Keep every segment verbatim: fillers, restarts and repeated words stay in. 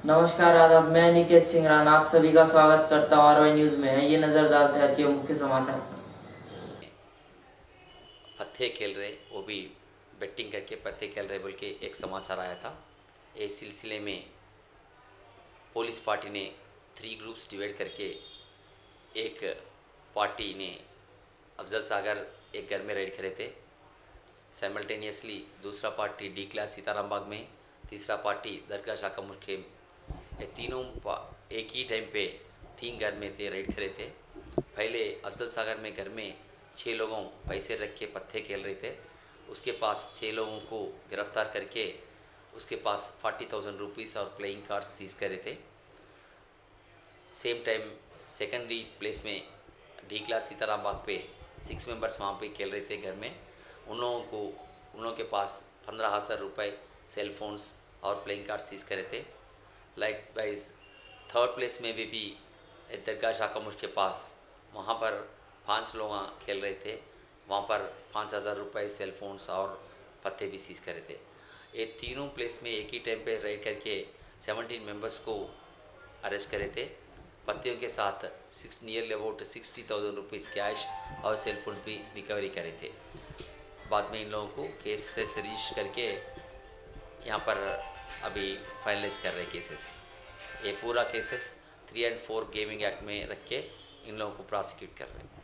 नमस्कार आदाब, मैं निकेत सिंह राणा आप सभी का स्वागत करता हूँ आरवाई न्यूज में। ये नजर डालते हैं आज के मुख्य समाचार पर। पत्ते खेल रहे, वो भी बेटिंग करके पत्ते खेल रहे बोल के एक समाचार आया था। इस सिलसिले में पुलिस पार्टी ने थ्री ग्रुप्स डिवाइड करके एक पार्टी ने अफजल सागर एक घर में रेड करे थे। साइमल्टेनियसली दूसरा party D class Sitaram Bagh में, तीसरा पार्टी दरगाह शाखा मुश्किल। ये तीनों एक ही टाइम पे तीन घर में थे, रेड करे थे। पहले अफजल सागर में घर में छः लोगों पैसे रख के पत्ते खेल रहे थे। उसके पास छः लोगों को गिरफ्तार करके उसके पास फोर्टी थाउजेंड रुपीज़ और प्लेइंग कार्ड्स सीज करे थे। सेम टाइम सेकेंडरी प्लेस में डी क्लास सीताराम बाग पे सिक्स मेंबर्स वहाँ पे खेल रहे थे घर में। उन लोगों को उन लोगों के पास पंद्रह हज़ार रुपये, सेल फोन्स और प्लेइंग कार्ड सीज करे थे। लाइक वाइज थर्ड प्लेस में भी, भी दरगाह शाखा मुश्क के पास वहाँ पर पांच लोग खेल रहे थे। वहाँ पर पाँच हज़ार रुपये, सेल फोन्स और पत्ते भी सीज करे थे। ये तीनों प्लेस में एक ही टाइम पे रेड करके सेवनटीन मेंबर्स को अरेस्ट करे थे। पत्तियों के साथ six nearly about sixty thousand rupees cash और सेल फोन भी रिकवरी करे थे। बाद में इन लोगों को केस से रजिस्टर करके यहाँ पर अभी फाइनलाइज कर रहे केसेस। ये पूरा cases three and four gaming act में रख के इन लोगों को प्रोसिक्यूट कर रहे हैं।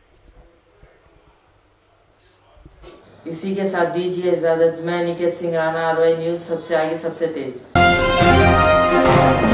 इसी के साथ दीजिए इजाजत। मैं निकेत सिंह राणा, आरवाई न्यूज, सबसे आगे सबसे तेज।